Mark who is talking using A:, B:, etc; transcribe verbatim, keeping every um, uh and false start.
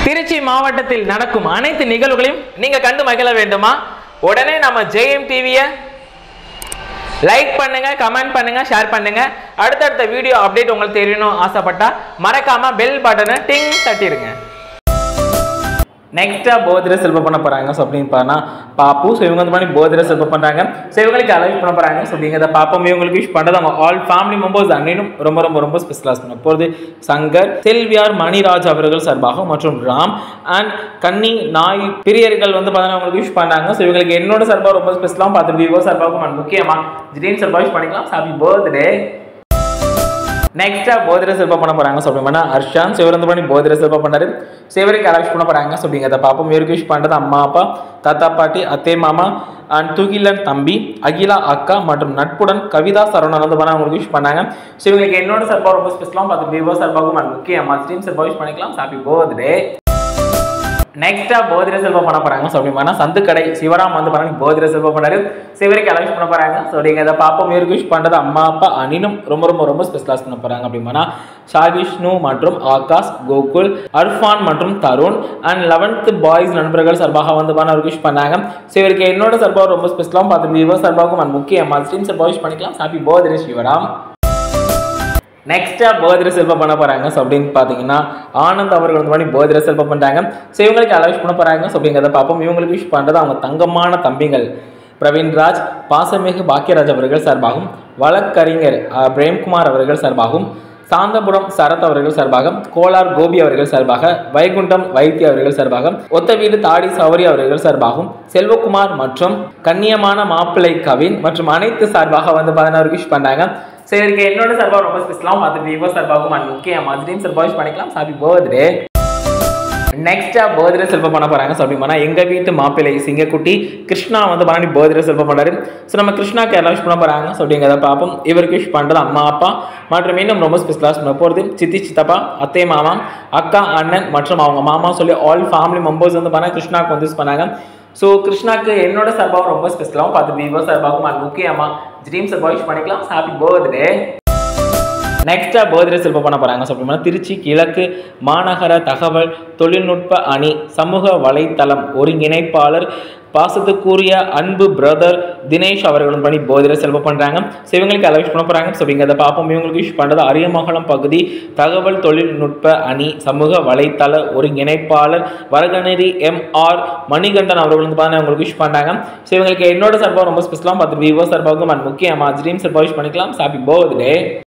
A: திருச்சி மாவட்டத்தில் நடக்கும் அனைத்து நிகழ்வுகளையும் நீங்க கண்டு மகிழ வேண்டுமா? உடனே நம்ம ஜேஎம் டிவியை லைக் பண்ணுங்க, கமெண்ட் பண்ணுங்க, ஷேர் பண்ணுங்க. அடுத்தடுத்த வீடியோ அப்டேட் உங்களுக்கு தெரியணும் ஆசைப்பட்டா மறக்காம பெல் பட்டனை டிங் தட்டிடுங்க. நெக்ஸ்டா போதிர செல்வம் பண்ண போறாங்க. ஸோ அப்படின்னு பார்த்தா பாப்பு. ஸோ இவங்க வந்து பண்ணி போதிர செல்வம் பண்றாங்க. ஸோ இவங்களுக்கு அலோவ் பண்ண போறாங்க. ஸோ அப்படிங்கிறத பாப்போம். இவங்களுக்கு விஷ் பண்றது அவங்க ஆல் ஃபேமிலி மெம்பர்ஸ் அன்னையும் ரொம்ப ரொம்ப ரொம்ப ஸ்பெஷலாக பண்ண போகிறது சங்கர், செல்வியார், மணிராஜ் அவர்கள் சார்பாக மற்றும் ராம் அண்ட் கன்னி நாய் பிரியர்கள் வந்து பார்த்தீங்கன்னா அவங்களுக்கு விஷ் பண்ணாங்க. ஸோ இவங்களுக்கு என்னோட சார்பாக ரொம்ப ஸ்பெஷலாக பார்த்து விவோ சார்பாகவும் முக்கியமாக திடீர்னு சார்பாக விஷ் பண்ணிக்கலாம். Happy birthday. நெக்ஸ்டா போதிர செல்வம் பண்ண போறாங்க. ஸோ அப்படின்னா ஹர்ஷான் சிவர் வந்து பண்ணி போதிர செல்வம் பண்ணாரு. சிவருக்கு அலோவ் பண்ண போறாங்க. ஸோ அப்படிங்கிறத பார்ப்போம். இவருக்கு விஷ் பண்ணுறது அம்மா, அப்பா, தாத்தா, பாட்டி, அத்தை, மாமா அண்ட் தூகிலன் தம்பி, அகிலா அக்கா மற்றும் நட்புடன் கவிதா சரவணன் வந்து பண்ண அவங்களுக்கு விஷ் பண்ணாங்க. ஸோ இவங்களுக்கு என்னோட சார்பாக ரொம்ப ஸ்பெஷலாக பார்த்து விவோ சார்பாகவும் முக்கியமா ஸ்ட்ரீம் சார்பாக விஷ் பண்ணிக்கலாம். Happy birthday. நெக்ஸ்டா போதிர செல்வம் பண்ண போறாங்க. ஸோ அப்படின்னா சந்துக்கடை சிவராம் வந்து பண்ணி போதிர செல்வம் பண்ணாரு. சிவருக்கு அலோவ் பண்ண போறாங்க. ஸோ அப்படிங்கிறத பாப்போம். இவருக்கு விஷ் பண்றது அம்மா, அப்பா அனினும் ரொம்ப ரொம்ப ரொம்ப ஸ்பெஷலாக பண்ண போறாங்க. அப்படின்னா ஷாகிஷ்ணு மற்றும் ஆகாஷ், கோகுல், அர்ஃபான் மற்றும் தருண் அண்ட் லெவன்த் பாய்ஸ் நண்பர்கள் சார்பாக வந்து பண்ண அவருக்கு விஷ் பண்ணாங்க. ஸோ இவருக்கு என்னோட சார்பாக ரொம்ப ஸ்பெஷலாகவும் பார்த்து விவோ சார்பாகவும் முக்கியமாக ஸ்ட்ரீம் சார்பாக விஷ் பண்ணிக்கலாம். Happy birthday Sivaram. நெக்ஸ்டா போதிர செல்வம் பண்ண போறாங்க. ஸோ அப்படின்னு பார்த்தீங்கன்னா ஆனந்த் அவர்கள் வந்து பண்ணி போதிர செல்வம் பண்றாங்க. ஸோ இவங்களுக்கு அலோவ் பண்ண போறாங்க. ஸோ அப்படிங்கிறத பார்ப்போம். இவங்களுக்கு விஷ் பண்றது அவங்க தங்கமான தம்பிகள் பிரவீன்ராஜ், பாசமிகு பாக்கியராஜ் அவர்கள் சார்பாகவும், வழக்கறிஞர் பிரேம்குமார் அவர்கள் சார்பாகவும், சாந்தபுரம் சரத் அவர்கள் சார்பாக, கோலார் கோபி அவர்கள் சார்பாக, வைகுண்டம் வைத்திய அவர்கள் சார்பாக, ஒத்த வீடு தாடி சௌரி அவர்கள் சார்பாகவும், செல்வகுமார் மற்றும் கண்ணியமான மாப்பிள்ளை கவின் மற்றும் அனைத்து சார்பாக வந்து பதினாறு விஷ் பண்ணாங்க. சரி, இருக்கு என்னோட சார்பாக ரொம்ப ஸ்பெஷலாகவும் பார்த்து விவோ சார்பாகவும் அண்ட் முக்கியமாக ட்ரீம் சார்பாக விஷ் பண்ணிக்கலாம். Happy birthday. நெக்ஸ்டா போதிர செல்வம் பண்ண போறாங்க. ஸோ அப்படின்னா எங்க வீட்டு மாப்பிள்ளை சிங்கக்குட்டி கிருஷ்ணா வந்து பண்ணி போதிர செல்வம் பண்ணாரு. ஸோ நம்ம கிருஷ்ணாக்கு எல்லாம் விஷ் பண்ண போறாங்க. ஸோ அப்படிங்கிறத பார்ப்போம். இவருக்கு விஷ் பண்றது அம்மா, அப்பா மற்றும் இன்னும் ரொம்ப ஸ்பெஷலாக பண்ண போகிறது சித்தி, சித்தப்பா, அத்தை, மாமா, அக்கா, அண்ணன் மற்றும் அவங்க மாமா சொல்லி ஆல் ஃபேமிலி மெம்பர்ஸ் வந்து பண்ண கிருஷ்ணாக்கு வந்து விஷ் பண்ணாங்க. ஸோ கிருஷ்ணாக்கு என்னோட சார்பாகவும் ரொம்ப ஸ்பெஷலாகவும் பார்த்து விவோ சார்பாகவும் அது முக்கியமாக ட்ரீம் சார்பாக விஷ் பண்ணிக்கலாம். Happy birthday. நெக்ஸ்டா போதிர செல்வம் பண்ண போறாங்க. ஸோ அப்படின்னா திருச்சி கிழக்கு மாநகர தகவல் தொழில்நுட்ப அணி சமூக வலைத்தளம் ஒருங்கிணைப்பாளர் பாசத்துக்குரிய அன்பு பிரதர் தினேஷ் அவர்களும் பண்ணி போதிர செல்வம் பண்றாங்க. ஸோ இவங்களுக்கு அலோவ் பண்ண போறாங்க. ஸோ அப்படிங்கிறத பார்ப்போம். இவங்களுக்கு விஷ் பண்றது அரியமங்கலம் பகுதி தகவல் தொழில்நுட்ப அணி சமூக வலைத்தள ஒருங்கிணைப்பாளர் வரகநேரி எம் ஆர் மணிகண்டன் அவர்கள் வந்து பார்த்தா அவங்களுக்கு விஷ் பண்ணாங்க. ஸோ இவங்களுக்கு என்னோட சார்பாக ரொம்ப ஸ்பெஷலாக பார்த்து விவோ சார்பாகவும் முக்கியமாக ட்ரீம் சார்பாக விஷ் பண்ணிக்கலாம். Happy birthday.